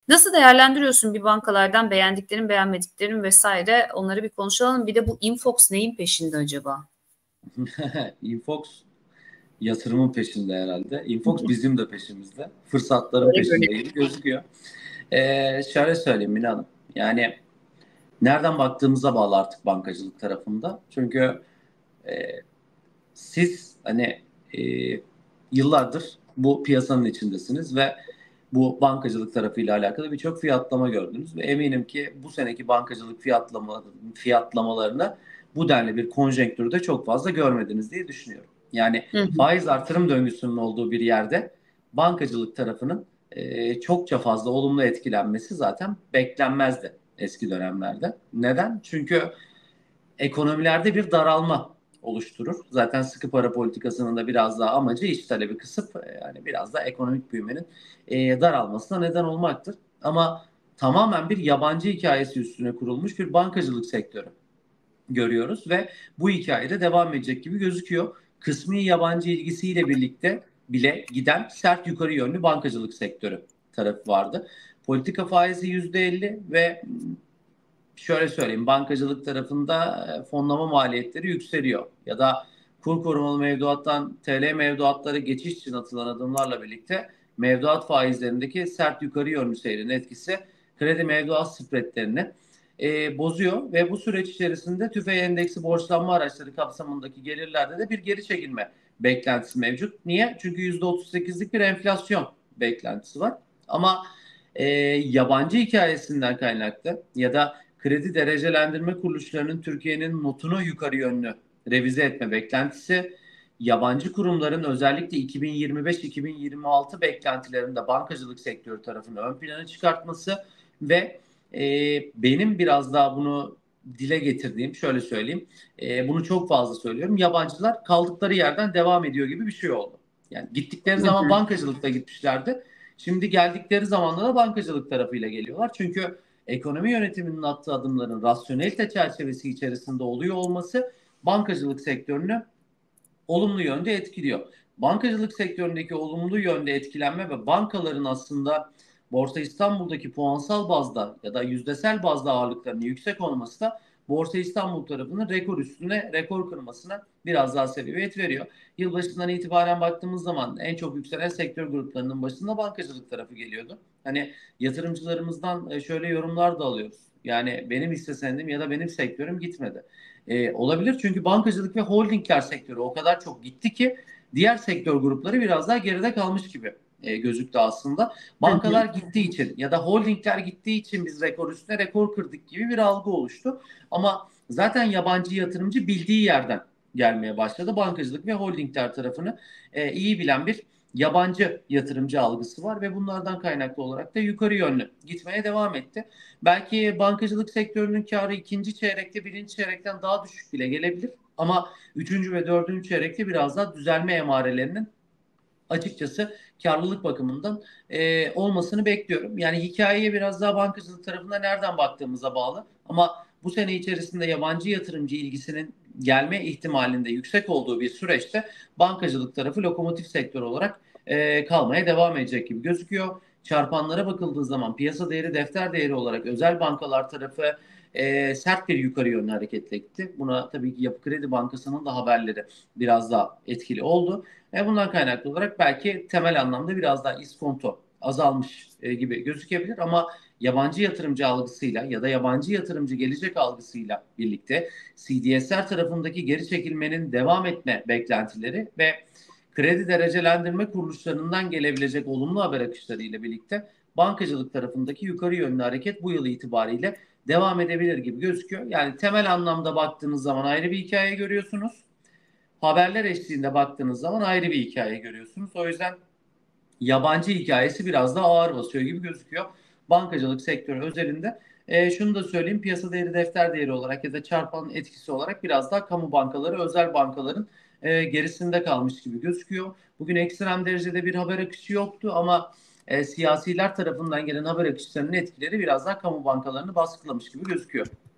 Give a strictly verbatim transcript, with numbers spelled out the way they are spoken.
Nasıl değerlendiriyorsun bir bankalardan beğendiklerin, beğenmediklerin vesaire? Onları bir konuşalım. Bir de bu Infox neyin peşinde acaba? Infox yatırımın peşinde herhalde. Infox bizim de peşimizde. Fırsatların Öyle peşinde görünüyor. gibi gözüküyor. Ee, şöyle söyleyeyim Mine Hanım. Yani nereden baktığımıza bağlı artık bankacılık tarafında. Çünkü e, siz hani e, yıllardır bu piyasanın içindesiniz ve bu bankacılık tarafıyla alakalı birçok fiyatlama gördünüz ve eminim ki bu seneki bankacılık fiyatlama, fiyatlamalarını bu denli bir konjonktürde çok fazla görmediniz diye düşünüyorum. Yani Hı hı. faiz artırım döngüsünün olduğu bir yerde bankacılık tarafının e, çokça fazla olumlu etkilenmesi zaten beklenmezdi eski dönemlerde. Neden? Çünkü ekonomilerde bir daralma oluşturur. Zaten sıkı para politikasının da biraz daha amacı iç talebi kısıp e, yani biraz da ekonomik büyümenin e, daralmasına neden olmaktır. Ama tamamen bir yabancı hikayesi üstüne kurulmuş bir bankacılık sektörü görüyoruz ve bu hikayede devam edecek gibi gözüküyor. Kısmi yabancı ilgisiyle birlikte bile giden sert yukarı yönlü bankacılık sektörü tarafı vardı. Politika faizi yüzde elli ve şöyle söyleyeyim, bankacılık tarafında e, fonlama maliyetleri yükseliyor. Ya da kur korumalı mevduattan T L mevduatlara geçiş için atılan adımlarla birlikte mevduat faizlerindeki sert yukarı yönlü seyrin etkisi kredi mevduat spreadlerini e, bozuyor ve bu süreç içerisinde tüfe endeksi borçlanma araçları kapsamındaki gelirlerde de bir geri çekilme beklentisi mevcut. Niye? Çünkü yüzde otuz sekizlik bir enflasyon beklentisi var. Ama e, yabancı hikayesinden kaynaklı ya da kredi derecelendirme kuruluşlarının Türkiye'nin notunu yukarı yönlü revize etme beklentisi, yabancı kurumların özellikle iki bin yirmi beş iki bin yirmi altı beklentilerinde bankacılık sektörü tarafını ön plana çıkartması ve e, benim biraz daha bunu dile getirdiğim, şöyle söyleyeyim, e, bunu çok fazla söylüyorum, yabancılar kaldıkları yerden devam ediyor gibi bir şey oldu. Yani gittikleri Hı zaman hı. bankacılıkta gitmişlerdi. Şimdi geldikleri zamanda da bankacılık tarafıyla geliyorlar. Çünkü ekonomi yönetiminin attığı adımların rasyonelite çerçevesi içerisinde oluyor olması bankacılık sektörünü olumlu yönde etkiliyor. Bankacılık sektöründeki olumlu yönde etkilenme ve bankaların aslında Borsa İstanbul'daki puansal bazda ya da yüzdesel bazda ağırlıklarının yüksek olması da Borsa İstanbul tarafının rekor üstüne rekor kırmasına biraz daha sebebiyet veriyor. Yılbaşından itibaren baktığımız zaman en çok yükselen sektör gruplarının başında bankacılık tarafı geliyordu. Hani yatırımcılarımızdan e, şöyle yorumlar da alıyoruz. Yani benim hisse senedim ya da benim sektörüm gitmedi. E, olabilir çünkü bankacılık ve holdingler sektörü o kadar çok gitti ki diğer sektör grupları biraz daha geride kalmış gibi e, gözüktü aslında. Hı hı. Bankalar gittiği için ya da holdingler gittiği için biz rekor üstüne rekor kırdık gibi bir algı oluştu. Ama zaten yabancı yatırımcı bildiği yerden gelmeye başladı. Bankacılık ve holdingler tarafını e, iyi bilen bir yabancı yatırımcı algısı var ve bunlardan kaynaklı olarak da yukarı yönlü gitmeye devam etti. Belki bankacılık sektörünün karı ikinci çeyrekte birinci çeyrekten daha düşük bile gelebilir. Ama üçüncü ve dördüncü çeyrekte biraz daha düzelme emarelerinin açıkçası karlılık bakımından e, olmasını bekliyorum. Yani hikayeye biraz daha bankacılık tarafında nereden baktığımıza bağlı. Ama bu sene içerisinde yabancı yatırımcı ilgisinin gelme ihtimalinde yüksek olduğu bir süreçte bankacılık tarafı lokomotif sektör olarak e, kalmaya devam edecek gibi gözüküyor. Çarpanlara bakıldığı zaman piyasa değeri defter değeri olarak özel bankalar tarafı e, sert bir yukarı yönlü hareketle gitti. Buna tabii ki Yapı Kredi Bankası'nın da haberleri biraz daha etkili oldu. E bundan kaynaklı olarak belki temel anlamda biraz daha iskonto azalmış e, gibi gözükebilir ama yabancı yatırımcı algısıyla ya da yabancı yatırımcı gelecek algısıyla birlikte C D S R tarafındaki geri çekilmenin devam etme beklentileri ve kredi derecelendirme kuruluşlarından gelebilecek olumlu haber akışları ile birlikte bankacılık tarafındaki yukarı yönlü hareket bu yıl itibariyle devam edebilir gibi gözüküyor. Yani temel anlamda baktığınız zaman ayrı bir hikaye görüyorsunuz. Haberler eşliğinde baktığınız zaman ayrı bir hikaye görüyorsunuz. O yüzden yabancı hikayesi biraz daha ağır basıyor gibi gözüküyor. Bankacılık sektörü özelinde. E, şunu da söyleyeyim, piyasa değeri defter değeri olarak ya da çarpan etkisi olarak biraz daha kamu bankaları, özel bankaların e, gerisinde kalmış gibi gözüküyor. Bugün ekstrem derecede bir haber akışı yoktu ama e, siyasiler tarafından gelen haber akışlarının etkileri biraz daha kamu bankalarını baskılamış gibi gözüküyor.